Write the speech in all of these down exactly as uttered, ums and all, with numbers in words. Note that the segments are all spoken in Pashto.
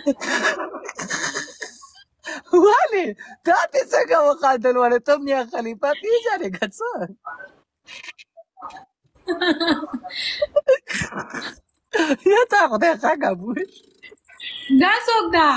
ولې تا پې څنګه وخندل ولې ته میا خلیفه پېژنې که څه یا تا خدای ښه بوی دا څوک ده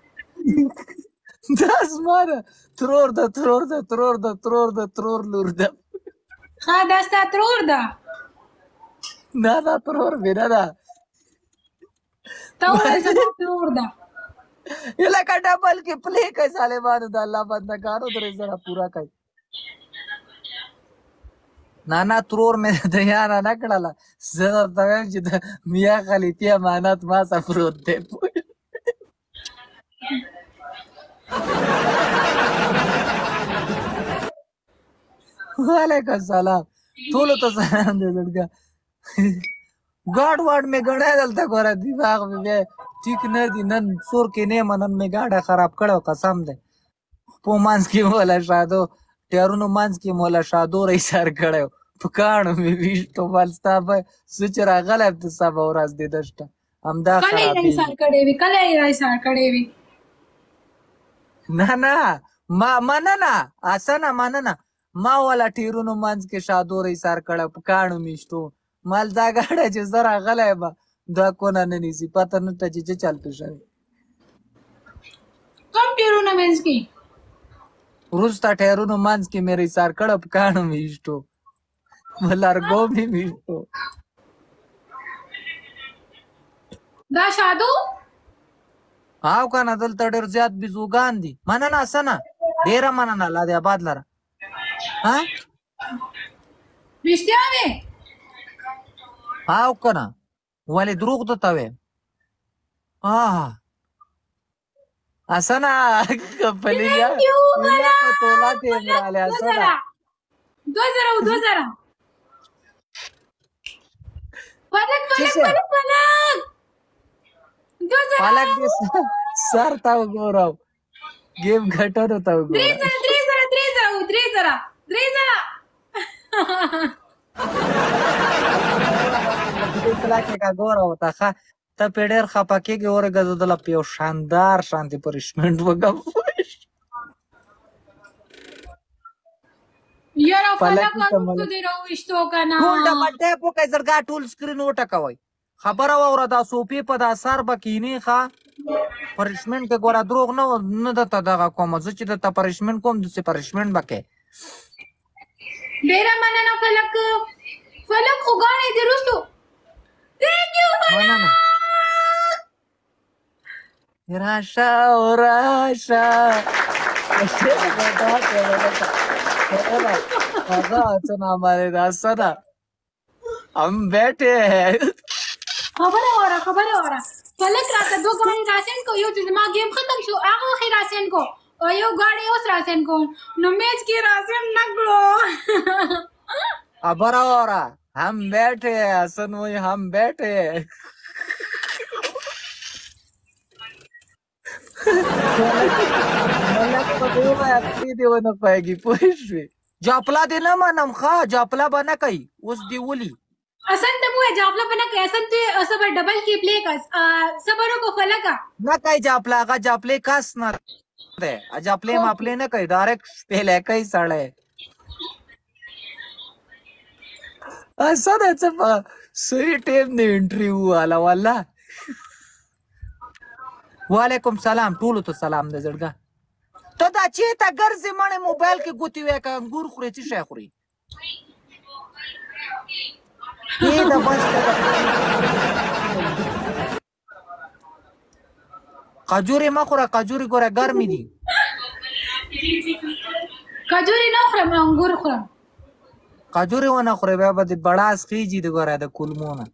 دا زما ده ترور ده ترور ده ترور ده ترور ده ترور لور ده ښه دا ستا ترور ده نه دا ترور مې نه ده ته وویل زما ترور ده لکه ډبل کې پلی کوي ظالمانو د الله بندګانو درې زره پوره کوي نه نه ترور مې د یاره نه کړله زه درته وایم چې د میا خلیفې امانت ما څه پروت دی وعلیکم السلام ټولو ته سلام دی زړګه ګاډ واډ مې ګڼی دلته ګوره دماغ مې بیا ټیک نه دي نن سور کې نه یم نن مې ګاډه خراب کړی قسم دی په منځ کې موله شادو ټیرونو منځ کې موله شادو ایسار کړی په کاڼو مې ویشتو مال ستا به زه چې راغلی یم ته سبا ورځ دې دشته همدا کله یې ایسار کړی وي کله یې ایسار کړی وي نه نه ما مننه اسنه مننه ما والا ټیرونو منځ کې شادور ایسار کړی په کاڼو میشتو مال دا ګاډه چې زه راغلی یم دا کونه نه نیسي پته نشته چې څه چل پې شوی کوم ټیرونه منځ کې وروسته ټیرونو منځ کې مې ایسار کړی په کاڼو مې ایشتو لرګو مې میشتو دا شادو او کنه دلته ډېر زیات بیزوګان دي مننه اسنه ډېره مننه الله دې آباد لره ها رښتیا وې او کنه ولې دروغ درته ویم اسنه پلییا په توله کې یې راغلی اسنه دوه زره او دوه زره فلک فلک فلک فلک دوه زره فلک دې سر ته وګورم ګیم ګټنو ته وګورم درې زره درې زره درې زره درې زره درې زره پلاکې کا ګوره ورته ښه ته پې ډېر خفه کېږې ورګه زه دله په یو شاندار شانتې پنشمنټ وکړم یاره فلک وروسته دې راوویشتو که نه ټول ډبل ټیپ وکړئ زړګا ټول سکرین وټکوئ خبره واوره دا صوفې په دا سر به کینې ښه پنشمنټ کې ګوره دروغ نه نه درته دغه کوم زه چې درته پنشمنټ کوم داسې پنشمنټ به کوې ډېره مننه فلک فلک خو ګاڼې دې وروستو تhank you مننه راشه او راشه څه نامه دا سره هم بیٹھے خبره واره خبره واره فلک راته دوه ګاڼې راسین کو یو چې زما گیم ختم شو هغه وخت راسین کو او یو ګاډی اوس راسین کو نو میچ کې راسین نه کړو خبره واره हम बैठे हसन वही हम बैठे देवना पाएगी पोइश्वी जापला दे ना मनम खा जापला बना कई उस दिवली असन तब वो जापला बना के असन ते सब डबल की प्ले का सबरो को फलका ना कई जापला का जापले कास ना दे जापले मापले ना कई डायरेक्ट पहले कई सड़े असं त्याच सही टेम ने इंटरव्यू आला वाला वालेकुम सलाम टूलो तो सलाम दे जड़गा तो दा चेता गर्जे मणे मोबाइल के गुती वे का अंगूर खुरे ची शे खुरी ये दा बस खजूरी मा खुरा खजूरी गोरा गर्मी दी खजूरी ना खुरा अंगूर खुरा खजूरी ونه خوري بیا به د بړاس خېجي د ګوره د کولمونه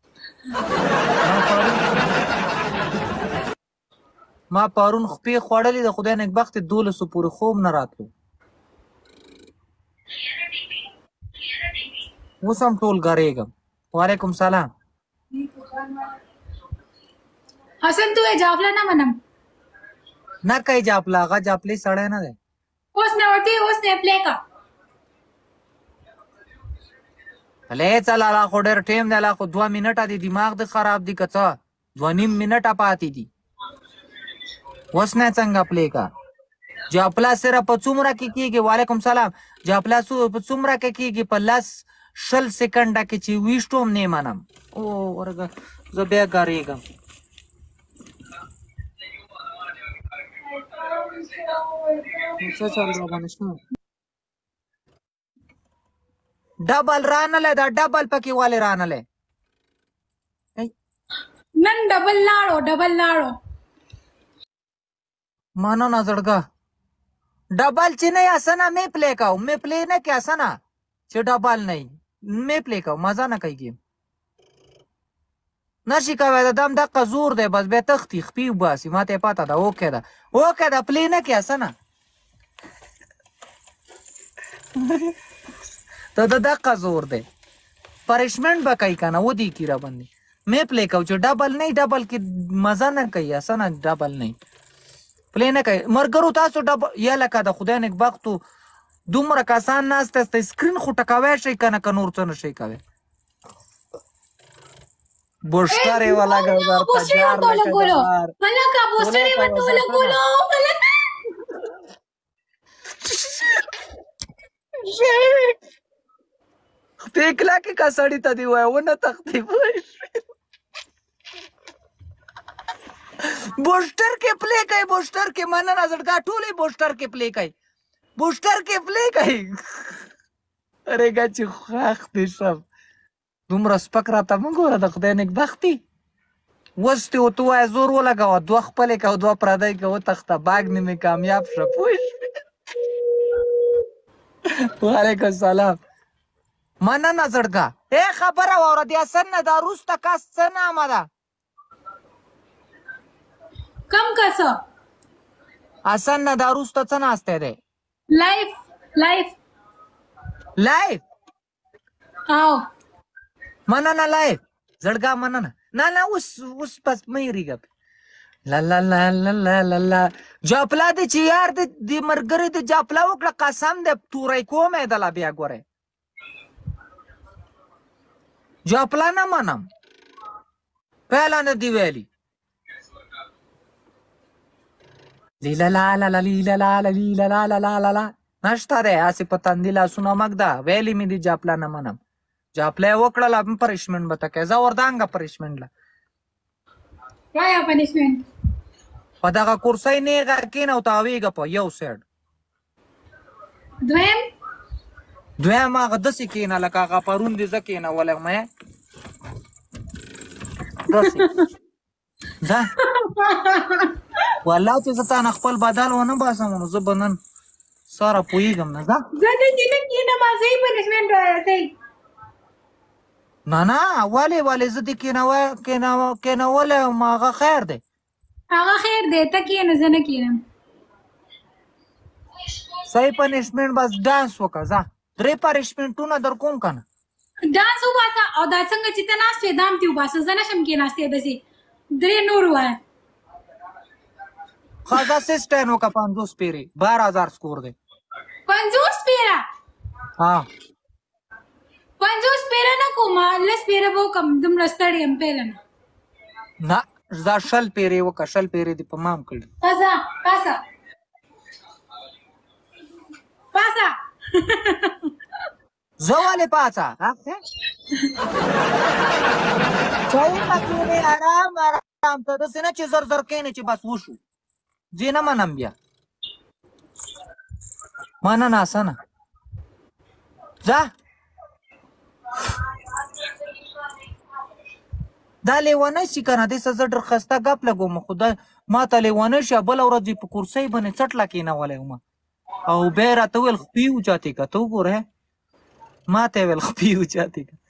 ما پرون خپې خوړلې د خدای نیکبخت دولسو پورې خوب نه راتلو اوس هم ټول ګرېږم وعلیکم سلام حسن تو جاپلا نه منم نه کوي جاپلا هغه جاپلې سړی نه دی اوس نه ورته اوس نه پلی کا ले चला ला खो ډېر ټیم دی لا خو دوه منټه دی دماغ د خراب دی که څه دوه نیم منټه پاتې دي اوس نه څنګه پلی کا جاپلا سره په څومره کې کېږي وعلیکم سلام جاپلا په څومره کې کېږي په لس شل سکنډه کې چې ویشتو هم نه منم او ورګه زه بیا ګارېږم څه چل را باندې شته ډبل رانلی دا ډبل پکې ولې رانلی نن ډبل لاړو ډبل لاړو مننه زړګه ډبل چې نه اسنه مې پلی کوو مې پلی نه کې اسنه چې ډبل نه مې پلی کوو مزه نه کوي ګیم نشي کوی د دم دقه زور دی بس بیا تختي خپي وباسي ما ته یې پته ده اوکې ده اوکې ده پلی نه کې اسنه ته د دقه زور دی پریشمنټ به کوي که نه ودي کي را باندې مې پلی کوو چې ډبل نه ډبل کې مزه نه کوي اسنه ډبل نه پلی نه کوي ملګرو تاسو ډبل یا لکه د خدای نیکبختو دومره کسان ناست است سکرین خو ټکوی شئ که نه که نور څه نه شئ کوی بوشتر یې ولګو درته جار لکه جبار ملکه بوشتر یې ورته ولګولو خپې کلاکې که سړي ته دې وایه ونه تختې پوه بوشتر کې پلی کوي بوشتر کې مننه زړګا ټولې بوشتر کې پلی کوي بوشتر کې پلی کوي ارېګه چې خاخ دې شم دومره سپک راته مه ګوره د خدای نیکبختي اوس دې ورته ووایه زور ولګوه دوه خپلې که دوه پردی که وتښته باګ نیمې کامیاب شه پوه شوې وعلیکم سلام مننه زړګا ای خبره واوره د حسن نه دا وروسته کس څه نامه ده کم کسه حسن نه دا وروسته څه ناستی دی لایف لایف لایف او مننه لایف زړګا مننه نه نه اوس اوس بس مه یېرېږه لا لا لا لا لا لا لا جاپلا دی چې یار د د ملګري د جاپلا وکړه قسم دی توری کوم یې دله بیا ګورئ جاپلا نه منم پهله نه دي ویلي لیلا لا لا لا لیلا لا لا لیلا لا لا لا لا لا نشته دی هسې په تندي لاسونه مږده ویلي مې دي جاپلا نه منم جاپلا یې وکړله پنشمنټ به ته کوې زه وردانګه پنشمنټ له وایا پنشمنټ په دغه کرسۍ نیغه کښېنه او تاویږه په یو سایډ دویم دویم هغه داسې کښېنه لکه هغه پرون دې زه کښېنولی یم داسې ځه والله چې زه تا نه خپل بدل ونه باسم نو زه به نن ساره پوهېږم نه ځه زه داسې نه کښېنم صحیح پنشمنټ وایه صحیح نه نه ولې ولې زه دې کښېنولی یم هغه خیر دی هغه خیر دی ته کښېنه زه نه کښېنم صحیح پنشمنټ بس ډانس وکړه ځه درې پنشمنټونه در کوم که نه ډانس وباسه او دا څنګه چې ته ناست وې دا هم تې وباسه زه نشم کښېناستی داسې درې نور ووایه ښه ځه سسټین وکړه پنځوس پیرې بار هزار سکور دی پنځوس پیره ها پنځوس پیره نه کوم لس پیره به وکړم دومره ستړی یم پیله نه نه ځه شل پیرې وکړه شل پیرې دې په مام کړي پاسه پاسه پاسه زه ولې پاڅه چای مه کښېنې ارام ارام ته داسې نه چې زر زر کښېنې چې بس وشو ځې نه منم بیا مننه اسنه ځه دا لیونی شي که نه دې څه زه ډېر ښایسته ګپ لګوم خو دا ما ته لیونی شي بله ورځ یې په کرسۍ باندې څټله کښېنولی وم او بیا یې راته وویل خپې اوچاتې که ته وګوره ما ته یې ویل خپې اوچاتې که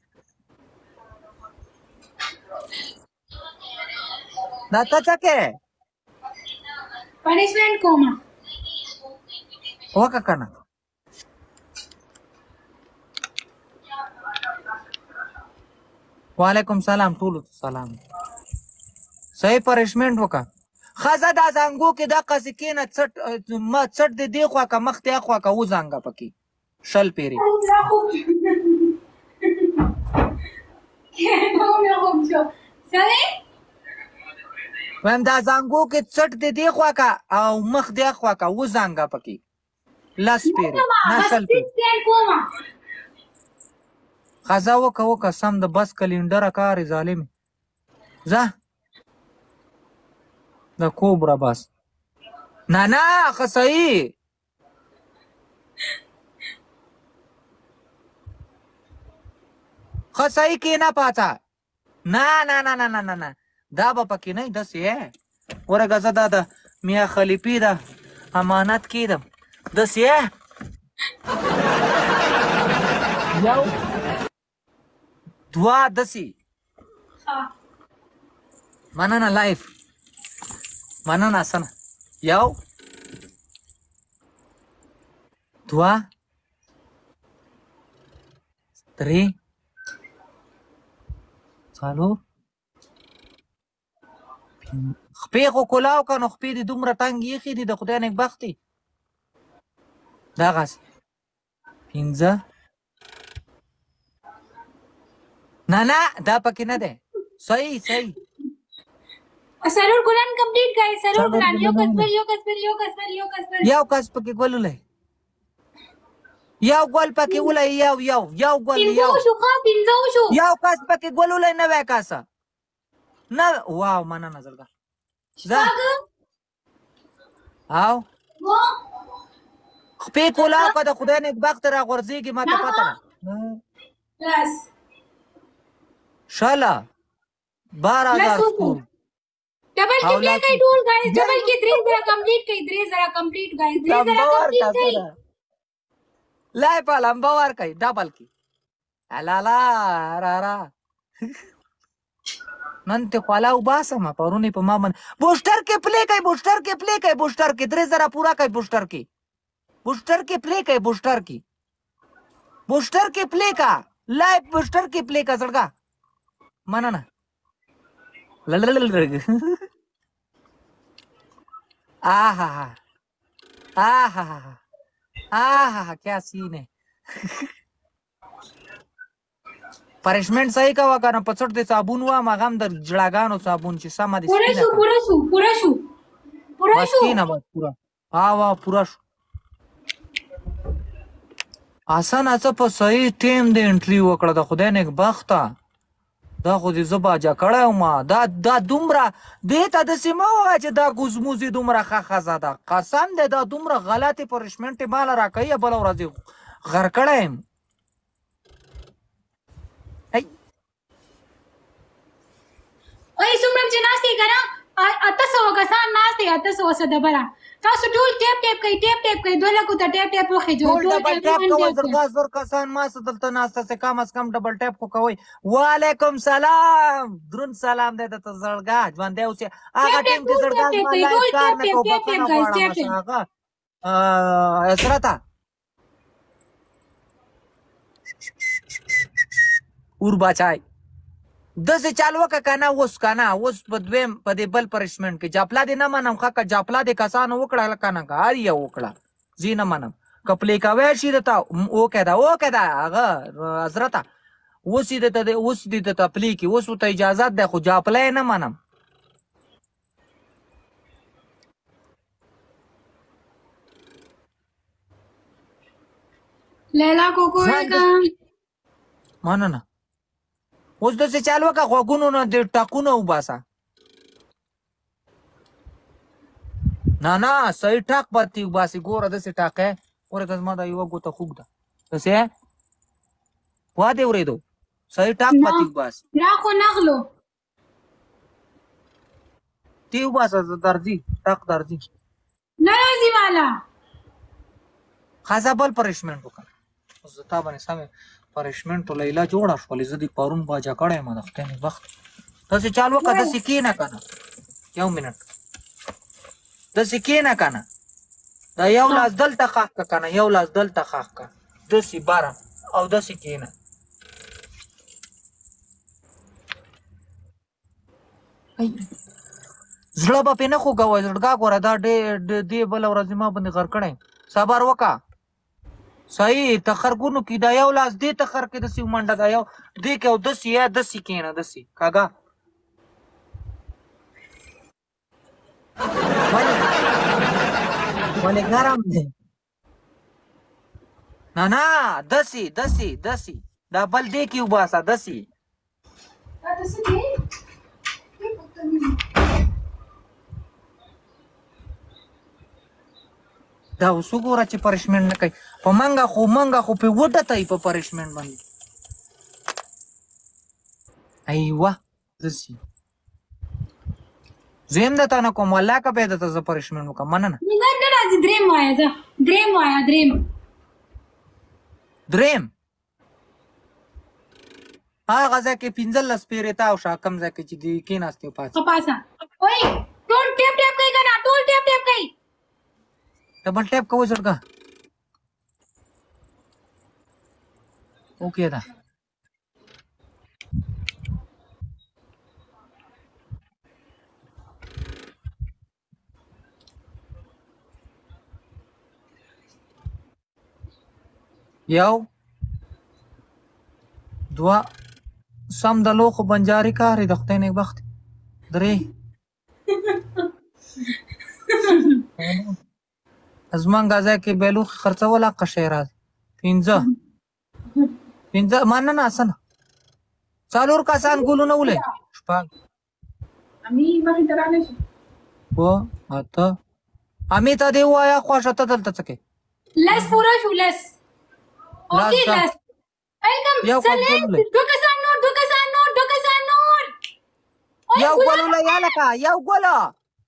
دا ته څه کوې پنشمنټ کومه وکړه که نه وعلیکم سلام ټولو ته سلام صحیح پنشمنټ وکړه ښځه دا زنګو کې دقسې کښېنه څټ څټ دې دې خوا که مخ دې اخوا که وزنګه پکې شل پیرې وایم دا زانګو کې څټ دې دی خوا کا او مخ دې خوا کا و زانګا پکې لاس پیری نسل پی خزا وکه وکه سم د بس کلینډر کار ظالم زه د کوبرا بس نه نه خصای خصای کې نه پاتا نه نه نه نه نه نه دا به پکې نه داسې یې ورګه زه دا د میا خلیفي د امانت کېدم داسې یې یو دوه داسې مننه لایف مننه سنه یو دوه درې څلور خپې خو کلاو که نو خپې دې دومره تنګ ایښي دي د خدای نیکبخت دي دغسې پنځه نه نه دا پکې نه دی صحیح صحیح سرور ګلان کمپلیټ کړئ سرور ګلان یو کس بل یو کس بل یو کس بل یو کس بل یو کس پکې ګل ولای یو ګل پکې ولای یو یو یو ګل یو پنځه شو ښه پنځه شو یو کس پکې ګل ولای نوی کاسه نه واو مننه زړګه شپږ او خپې کولاو که د خدای نیکبخت راغورځېږي ما ته پته ده لس شله بار هزار سکور ډبل کې پلی کوي ټول ګایز ډبل کې درې زره کمپلیټ کوي درې زره کمپلیټ ګایز درې زره کمپلیټ کوي لای په لمبا ور کوي ډبل کې الا لا را را نن ته خواله وباسم پرونی په ما باندې بوسټر کې پلی کوي بوسټر کې پلی کوي بوسټر کې درې زره پورا کوي بوسټر کې بوسټر کې پلی کوي بوسټر کې بوسټر کې پلی کا لای بوسټر کې پلی کا زړګه مننه آہا آہا آہا کیا سین ہے پریشمنٹ صحیح کا وکانه پڅټ دې صابون وا مغم در جړاګانو صابون چې سم دي پورا شو پورا شو پورا شو پورا شو مسکینه بس پورا ها وا پورا شو آسان اڅ په صحیح ټیم د انټری وکړه د خدای نیک بخته دا خو دې زه باجه کړی وم دا دا دومره دې ته داسې مه ووایه چې دا ګوزموزې دومره ښه ښځه ده قسم دی دا دومره غلطې پنشمنټې ماله راکوي بله ورځ یې غر کړی یم اوی څومره چې ناست یې که نه اته سوه کسان ناست دی اته سوه څه ډبره تاسو ټول ټیپ ټیپ کوئ ټیپ ټیپ کوئ دوه لکو ته ټیپ ټیپ وخېجو ټول ډبل ټیپ کوئ زرګا زر کسان ما څه دلته ناسته څه کم از کم ډبل ټیپ خو کوئ وعلیکم سلام دروند سلام دی درته زړګا ژوندی اوسې هغه ټیم کې زړګا زما لایف کار نه کوو بخښنه غواړم هغه اسرته اور بچای داسې چال وکړه که نه اوس که نه اوس په دویم په دې بل پنشمنټ کې جاپلا دې نه منم ښه که جاپلا دې کسانو وکړه که نه که هر یو وکړه زه نه منم که پلی کوی شي درته اوکې ده اوکې ده هغه حضرته اوس یې درته اوس دې درته پلی کړي اوس ورته اجازت دی خو جاپلا یې نه منم لیلا کوکو ویلکم مننه اوس داسې چال وکړه غوږونو نه دې ټاکونه وباسه نه نه صحیح ټاک به دې وباسي ګوره داسې ټاکی ګوره که زما دا یوه ګوته خوږ ده داسې وا دې اورېدو صحیح ټاک به دې وباسي را خو نغلو دې وباسه درځي ټاک درځي نه راځي والا ښځه بل پنشمنټ وکړه اوس زه تا باندې سمې پنشمنټ لیلا جوړه شولې زه دې پرون باجه کړی یم د خدای نیکبخت داسې چال وکړه داسې کښېنه که نه یو منټ داسې کښېنه که نه دا یو لاس دلته ښخ که که نه یو لاس دلته ښخ که داسې بره او داسې کښېنه زړه به پرې نه خوږوئ زړګا ګوره دا دې بله ورځ ما باندې غر کړی صبر وکړه صحیح تخرګونو کې دا یو لاس دې تخر کې داسې ومنډه دا یو دې کې او داسې یا داسې کښېنه داسې کاږه ولې ګرم دی نه نه دسي دسي دسي دا بل دی کې وباسه دسي دا اوس وګوره چې پنشمنټ نه کوي په منګه خو منګه خو پې وډتئ په پنشمنټ باندې ایوه دسي زه هم درته نه کوم والله که بیا درته زه پنشمنټ وکړم مننه نه نه راځي درېیم وایه زه درېیم وایه درېیم درېیم هغه ځای کې پنځلس پیرې تاو شه کوم ځای کې چې دې کېناستې پاڅې پاسه وای ټول ټیپ ټیپ کوي که نه ټول ټیپ ټیپ کوي ډبل ټیپ کوو زړګه اوکې ده یو دوه سم د لوخو بنجاري کارې د خدای نیکبخت درې زمونږ ځای کې بیلوخې خرڅول حقه شی راځي پنځه پنځه مننه اسنه څلور کسان ګلونه ولې شپږ اوه اته امې ته دې ووایه خوښه ته دلته څه کوې لس پوره شو لس اوکې لس یو کس ګلوله دو کسان نور دو کسان نور دو کسان نور یو ګلوله یا لکه یو ګله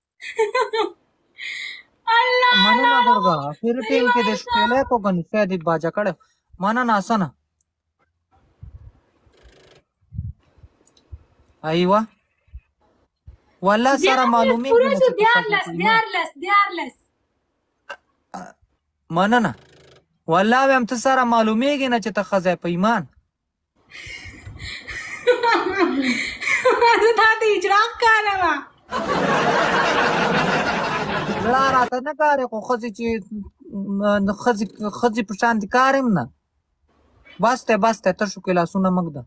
الله مننه درګه پھر ټیم کې د شپېلې کو ګنې شاید باجه کړه مننه اسنه ایوه والله سره معلومې دیارلس دیارلس دیارلس مننه والله ویم ته سره معلومیږي نه چې ته ښځی په ایمان زه تا ته اجرا ښکاروه زړه راته نه کارې خو ښځې چې ښځې په شانتې کار یم نه بس دی بس دی تشو کې لاسونه مږده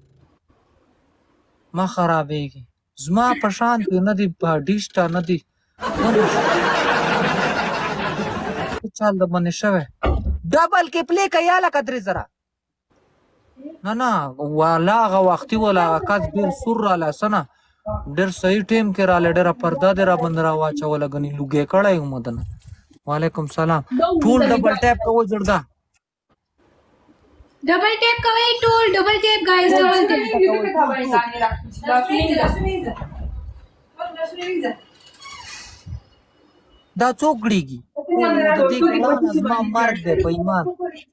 مه خرابېږي زما په شانتې نه دي ډیشته نه دي چال د باندې شوی ډبل کې پلی که یا لکه درې زره نه نه والا هغه وختي ولا هغه کس ډېر سور راله سنه ډېر صحیح ټیم کې راله ډېره پرده دې را باندې راواچوله ګنې لوګې کړی وم دنه وعلیکم سلام ټول ډبل ټیپ کوو زړګه ډبل ټیپ کوئ ټول ډبل ټیپ ګایز ډبل ټیپ دا څوک ګړېږي د دې ګران زما مرګ دی په ایمان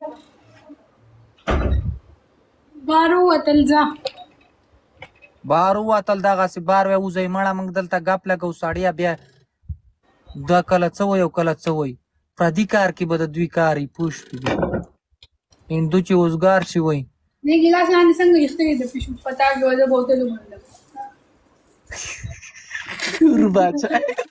بار ووتل ځه بار ووتل دغسې بار وی وځئ مړه موږ دلته ګپ لګو سړیه بیا دا کله څه وایي او کله څه وایي پردي کار کې به د دوی کار وي پوه شوې هندو چې اوزګار شي وایي دې ګیلاس لاندې څنګه ایښتلی د پیشو پتا کې وځه بوتلو باندې باچا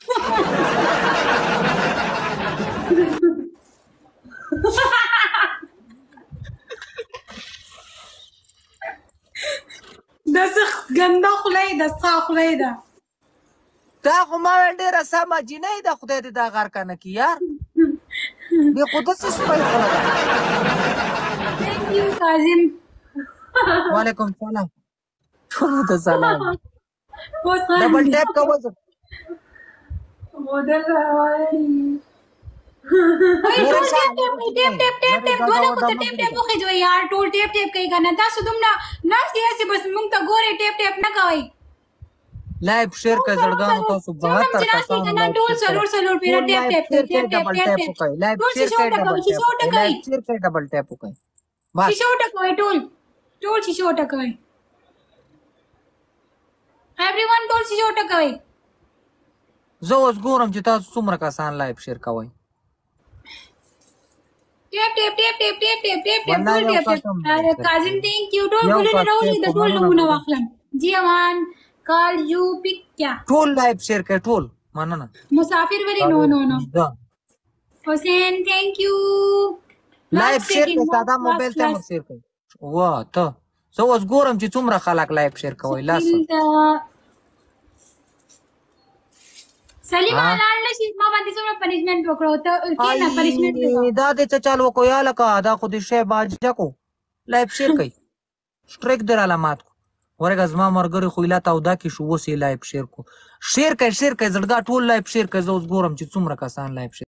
داسې ګنده خوله یې ده ستا خوله یې ده دا خو ما ویل ډېره سمه جینۍ ده خدای دې دا غرقه نه کړي یار دې خو داسې سپی خوله ده تھینک یو کاظم وعلیکم سلام ټولو ته سلام اوس ډبل ټیپ کوه مودل راوړي ټول ټیپ ټیپ ټیپ ټیپ ټیپ ټیپ دوه کو ته ټیپ ټیپ وخېږئ یار ټول ټیپ ټیپ کوي کنه تاسو دومره ناست یاستئ بس موږ ته ګورئ ټیپ ټیپ نه کوئ لایف شیر کړئ زړګانو تاسو بهتر کسانو ټول څلور څلور پیره ټیپ ټیپ ټیپ ټیپ ټیپ وکړئ لایف شیر کړئ ډبل ټیپ لایف شیر کړئ ډبل ټیپ وکړئ بس شیشه وټکوئ ټول ټول شیشه وټکوئ everyone ټول شیشه وټکوئ زه اوس ګورم چې تاسو څومره کسان لایف شیر کوئ ټیپ ټیپ ټیپ ټیپ ټیپ ټیپ ټیپ ټیپ ټول ټیپ ټیپ کاظم تھینک یو ټول ګلونه راولي د ټول نمونه واخلم جی امان کال یو پک کیا ټول لایف شیر کړئ ټول مننه مسافر ولی نو نو نو حسین تھینک یو لایف شیر کړئ ساده موبایل ته مو شیر کړئ وا ته زه اوس ګورم چې څومره خلک لایف شیر کوئ لاس سلیما ها؟ لاړ نشي ما باندې څومره پنشمنټ وکړو ته کېنه پنشمنټ وکړو دا دې څه چل وکړو یا لکه دا خو دې شی باجه کو لایف شیر کوي سټریک در علامات کو ورګه زما مرګري خو اله تاودا کې شو اوس یې لایف شیر کو شیر کوي شیر کوي زړګا ټول لایف شیر کوي زه اوس ګورم چې څومره کسان لایف شیر